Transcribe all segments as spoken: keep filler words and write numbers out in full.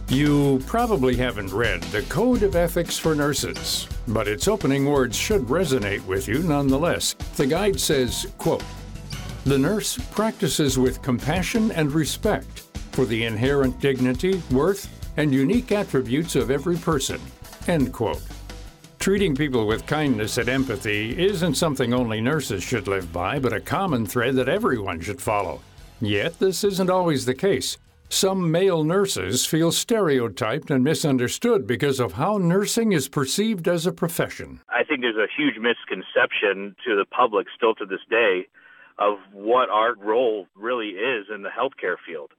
You probably haven't read the Code of Ethics for Nurses, but its opening words should resonate with you nonetheless. The guide says, quote, "The nurse practices with compassion and respect for the inherent dignity, worth, and unique attributes of every person," end quote. Treating people with kindness and empathy isn't something only nurses should live by, but a common thread that everyone should follow. Yet this isn't always the case. Some male nurses feel stereotyped and misunderstood because of how nursing is perceived as a profession. I think there's a huge misconception to the public still to this day of what our role really is in the healthcare field,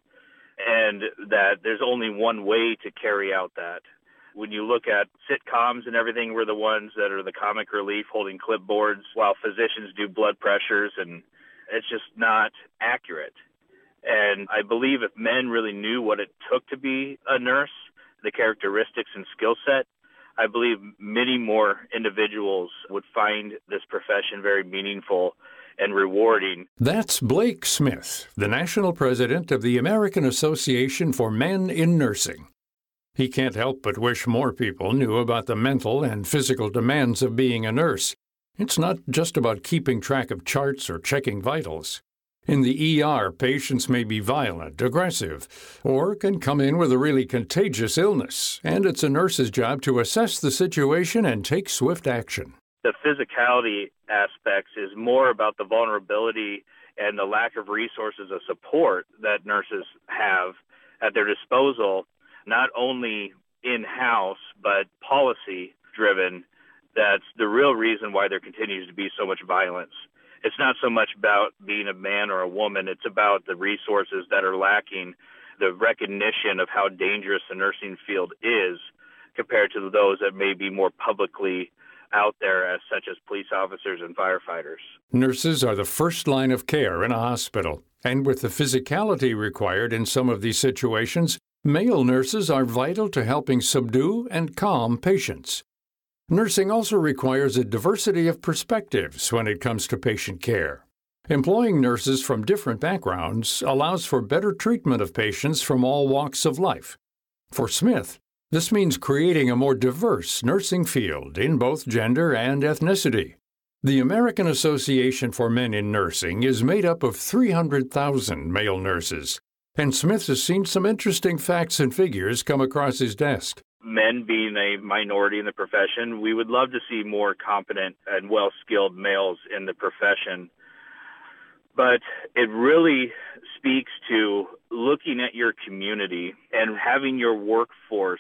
and that there's only one way to carry out that. When you look at sitcoms and everything, we're the ones that are the comic relief holding clipboards while physicians do blood pressures, and it's just not accurate. And I believe if men really knew what it took to be a nurse, the characteristics and skill set, I believe many more individuals would find this profession very meaningful and rewarding. That's Blake Smith, the national president of the American Association for Men in Nursing. He can't help but wish more people knew about the mental and physical demands of being a nurse. It's not just about keeping track of charts or checking vitals. In the E R, patients may be violent, aggressive, or can come in with a really contagious illness, and it's a nurse's job to assess the situation and take swift action. The physicality aspects is more about the vulnerability and the lack of resources of support that nurses have at their disposal, not only in-house, but policy-driven. That's the real reason why there continues to be so much violence. It's not so much about being a man or a woman. It's about the resources that are lacking, the recognition of how dangerous the nursing field is compared to those that may be more publicly out there, as such as police officers and firefighters. Nurses are the first line of care in a hospital, and with the physicality required in some of these situations, male nurses are vital to helping subdue and calm patients. Nursing also requires a diversity of perspectives when it comes to patient care. Employing nurses from different backgrounds allows for better treatment of patients from all walks of life. For Smith, this means creating a more diverse nursing field in both gender and ethnicity. The American Association for Men in Nursing is made up of three hundred thousand male nurses, and Smith has seen some interesting facts and figures come across his desk. Men being a minority in the profession, we would love to see more competent and well-skilled males in the profession. But it really speaks to looking at your community and having your workforce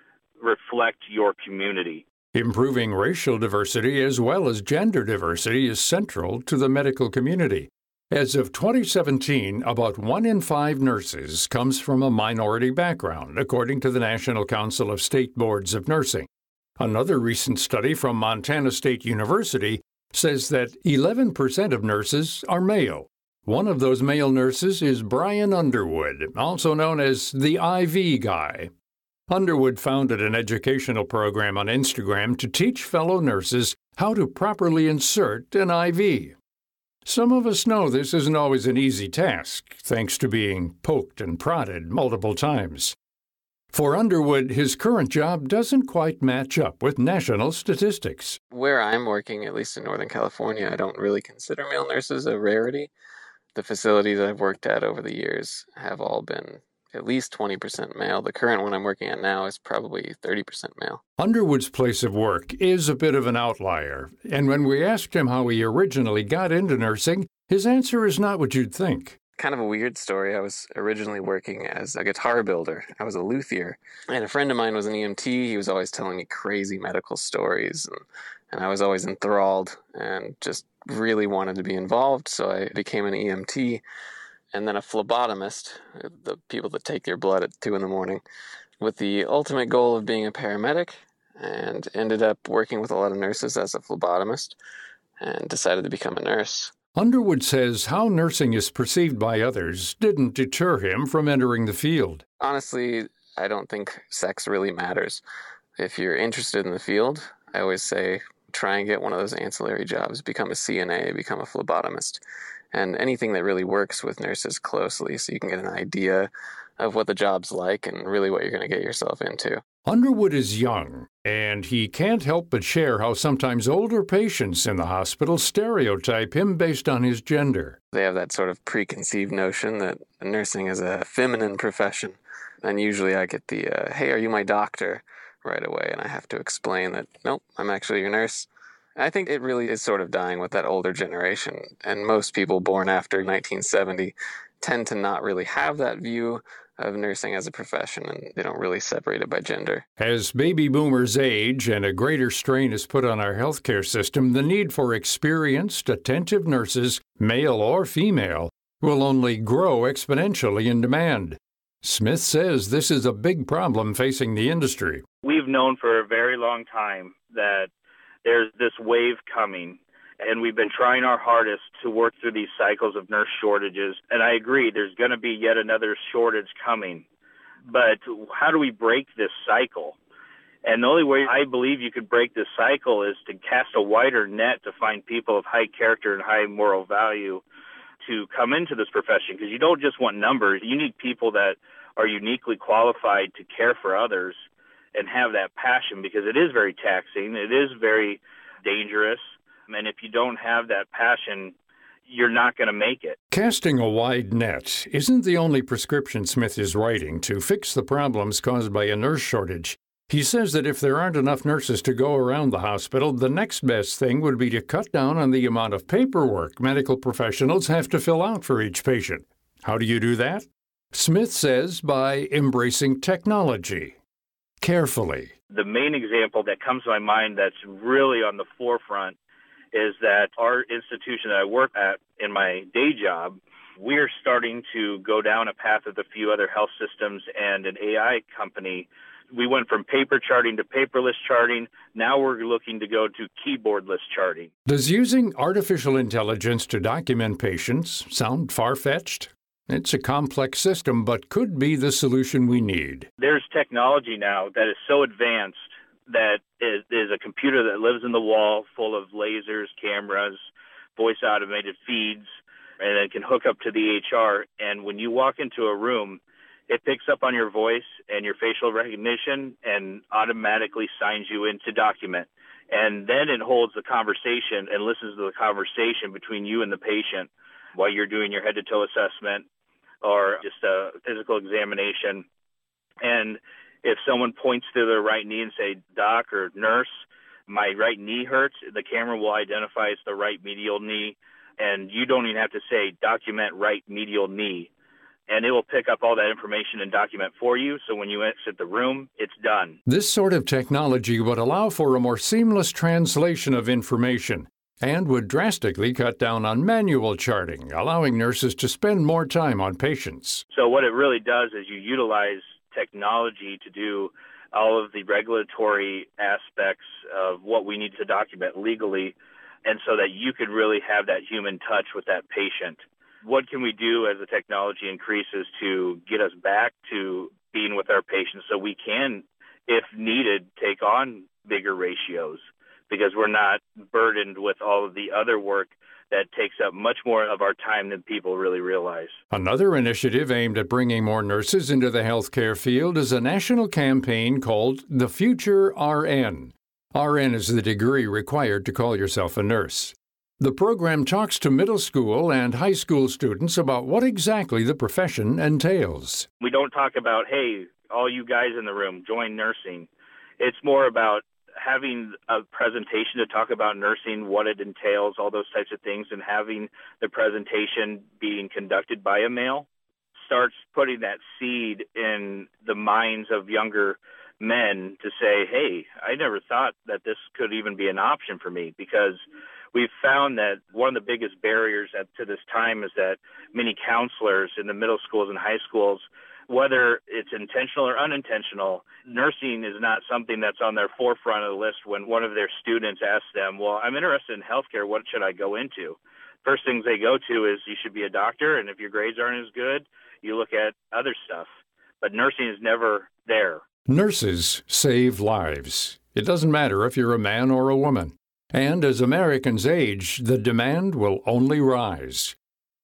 reflect your community. Improving racial diversity as well as gender diversity is central to the medical community. As of twenty seventeen, about one in five nurses comes from a minority background, according to the National Council of State Boards of Nursing. Another recent study from Montana State University says that eleven percent of nurses are male. One of those male nurses is Brian Underwood, also known as the I V guy. Underwood founded an educational program on Instagram to teach fellow nurses how to properly insert an I V. Some of us know this isn't always an easy task, thanks to being poked and prodded multiple times. For Underwood, his current job doesn't quite match up with national statistics. Where I'm working, at least in Northern California, I don't really consider male nurses a rarity. The facilities I've worked at over the years have all been at least twenty percent male. The current one I'm working at now is probably thirty percent male. Underwood's place of work is a bit of an outlier, and when we asked him how he originally got into nursing, his answer is not what you'd think. Kind of a weird story. I was originally working as a guitar builder. I was a luthier, and a friend of mine was an E M T. He was always telling me crazy medical stories, and, and I was always enthralled and just really wanted to be involved, so I became an E M T. And then a phlebotomist, the people that take your blood at two in the morning, with the ultimate goal of being a paramedic, and ended up working with a lot of nurses as a phlebotomist, and decided to become a nurse. Underwood says how nursing is perceived by others didn't deter him from entering the field. Honestly, I don't think sex really matters. If you're interested in the field, I always say try and get one of those ancillary jobs, become a C N A, become a phlebotomist. And anything that really works with nurses closely so you can get an idea of what the job's like and really what you're going to get yourself into. Underwood is young, and he can't help but share how sometimes older patients in the hospital stereotype him based on his gender. They have that sort of preconceived notion that nursing is a feminine profession. And usually I get the, uh, hey, are you my doctor? Right away, and I have to explain that, nope, I'm actually your nurse. I think it really is sort of dying with that older generation, and most people born after nineteen seventy tend to not really have that view of nursing as a profession, and they don't really separate it by gender. As baby boomers age and a greater strain is put on our healthcare system, the need for experienced, attentive nurses, male or female, will only grow exponentially in demand. Smith says this is a big problem facing the industry. We've known for a very long time that there's this wave coming, and we've been trying our hardest to work through these cycles of nurse shortages. And I agree, there's going to be yet another shortage coming. But how do we break this cycle? And the only way I believe you could break this cycle is to cast a wider net to find people of high character and high moral value to come into this profession, because you don't just want numbers. You need people that are uniquely qualified to care for others and have that passion, because it is very taxing. It is very dangerous. And if you don't have that passion, you're not going to make it. Casting a wide net isn't the only prescription Smith is writing to fix the problems caused by a nurse shortage. He says that if there aren't enough nurses to go around the hospital, the next best thing would be to cut down on the amount of paperwork medical professionals have to fill out for each patient. How do you do that? Smith says by embracing technology carefully. The main example that comes to my mind that's really on the forefront is that our institution that I work at in my day job, we're starting to go down a path with a few other health systems and an A I company. We went from paper charting to paperless charting. Now we're looking to go to keyboardless charting. Does using artificial intelligence to document patients sound far-fetched? It's a complex system, but could be the solution we need. There's technology now that is so advanced that is, is a computer that lives in the wall full of lasers, cameras, voice-automated feeds, and it can hook up to the H R. And when you walk into a room, it picks up on your voice and your facial recognition and automatically signs you in to document. And then it holds the conversation and listens to the conversation between you and the patient while you're doing your head-to-toe assessment or just a physical examination. And if someone points to their right knee and say, doc or nurse, my right knee hurts, the camera will identify it's the right medial knee. And you don't even have to say, document right medial knee. And it will pick up all that information and document for you. So when you exit the room, it's done. This sort of technology would allow for a more seamless translation of information and would drastically cut down on manual charting, allowing nurses to spend more time on patients. So what it really does is you utilize technology to do all of the regulatory aspects of what we need to document legally, and so that you could really have that human touch with that patient. What can we do as the technology increases to get us back to being with our patients so we can, if needed, take on bigger ratios, because we're not burdened with all of the other work that takes up much more of our time than people really realize. Another initiative aimed at bringing more nurses into the healthcare field is a national campaign called The Future R N. R N is the degree required to call yourself a nurse. The program talks to middle school and high school students about what exactly the profession entails. We don't talk about, hey, all you guys in the room, join nursing. It's more about having a presentation to talk about nursing, what it entails, all those types of things, and having the presentation being conducted by a male starts putting that seed in the minds of younger men to say, hey, I never thought that this could even be an option for me, because we've found that one of the biggest barriers at, to this time is that many counselors in the middle schools and high schools, whether it's intentional or unintentional, nursing is not something that's on their forefront of the list when one of their students asks them, well, I'm interested in healthcare, what should I go into? First things they go to is you should be a doctor, and if your grades aren't as good, you look at other stuff. But nursing is never there. Nurses save lives. It doesn't matter if you're a man or a woman. And as Americans age, the demand will only rise.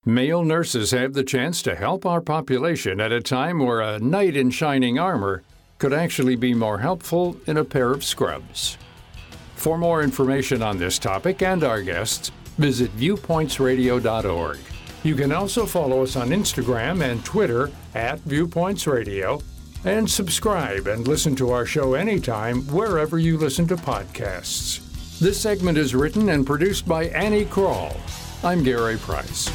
Male nurses have the chance to help our population at a time where a knight in shining armor could actually be more helpful in a pair of scrubs. For more information on this topic and our guests, visit viewpoints radio dot org. You can also follow us on Instagram and Twitter at Viewpoints Radio, and subscribe and listen to our show anytime wherever you listen to podcasts. This segment is written and produced by Annie Kroll. I'm Gary Price.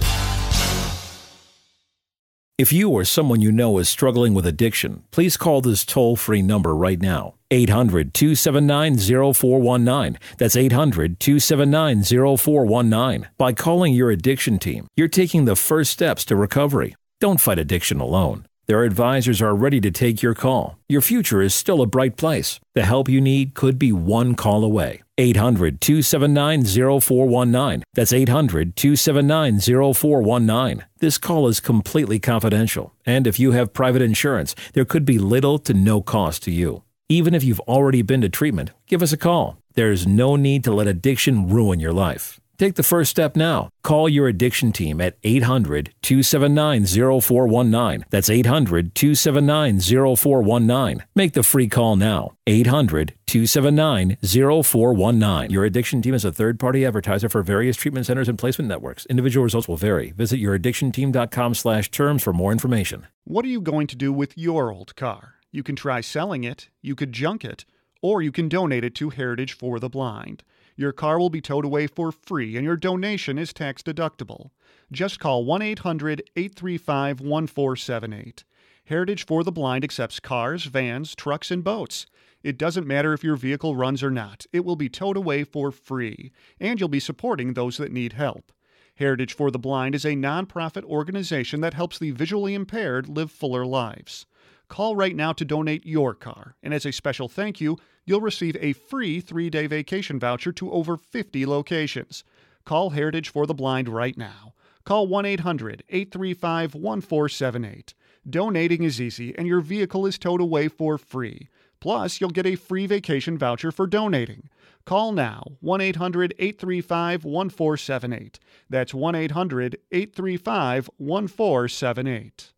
If you or someone you know is struggling with addiction, please call this toll-free number right now. eight hundred, two seven nine, zero four one nine. That's eight hundred, two seven nine, zero four one nine. By calling your addiction team, you're taking the first steps to recovery. Don't fight addiction alone. Their advisors are ready to take your call. Your future is still a bright place. The help you need could be one call away. eight hundred, two seven nine, zero four one nine. That's eight hundred, two seven nine, zero four one nine. This call is completely confidential, and if you have private insurance, there could be little to no cost to you. Even if you've already been to treatment, give us a call. There's no need to let addiction ruin your life. Take the first step now. Call your addiction team at eight hundred, two seven nine, zero four one nine. That's eight hundred, two seven nine, zero four one nine. Make the free call now. eight hundred, two seven nine, zero four one nine. Your addiction team is a third-party advertiser for various treatment centers and placement networks. Individual results will vary. Visit your addiction team dot com slash terms for more information. What are you going to do with your old car? You can try selling it, you could junk it, or you can donate it to Heritage for the Blind. Your car will be towed away for free, and your donation is tax deductible. Just call one eight hundred, eight three five, one four seven eight. Heritage for the Blind accepts cars, vans, trucks, and boats. It doesn't matter if your vehicle runs or not. It will be towed away for free, and you'll be supporting those that need help. Heritage for the Blind is a nonprofit organization that helps the visually impaired live fuller lives. Call right now to donate your car, and as a special thank you, you'll receive a free three-day vacation voucher to over fifty locations. Call Heritage for the Blind right now. Call one eight hundred, eight three five, one four seven eight. Donating is easy, and your vehicle is towed away for free. Plus, you'll get a free vacation voucher for donating. Call now, one eight hundred, eight three five, one four seven eight. That's one eight hundred, eight three five, one four seven eight.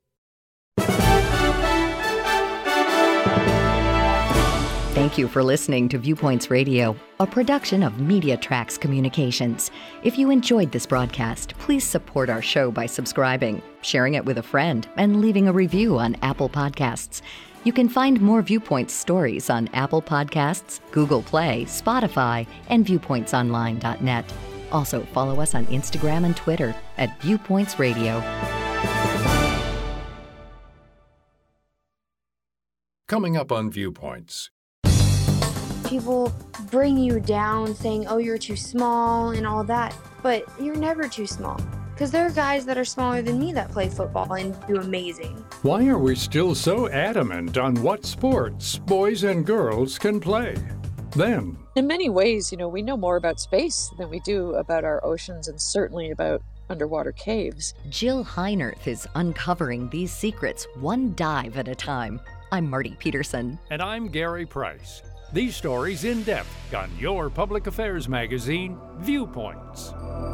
Thank you for listening to Viewpoints Radio, a production of Media Tracks Communications. If you enjoyed this broadcast, please support our show by subscribing, sharing it with a friend, and leaving a review on Apple Podcasts. You can find more Viewpoints stories on Apple Podcasts, Google Play, Spotify, and viewpoints online dot net. Also, follow us on Instagram and Twitter at Viewpoints Radio. Coming up on Viewpoints. People bring you down saying, oh, you're too small and all that, but you're never too small. Because there are guys that are smaller than me that play football and do amazing. Why are we still so adamant on what sports boys and girls can play? Then, in many ways, you know, we know more about space than we do about our oceans and certainly about underwater caves. Jill Heinerth is uncovering these secrets one dive at a time. I'm Marty Peterson. And I'm Gary Price. These stories in depth on your public affairs magazine, Viewpoints.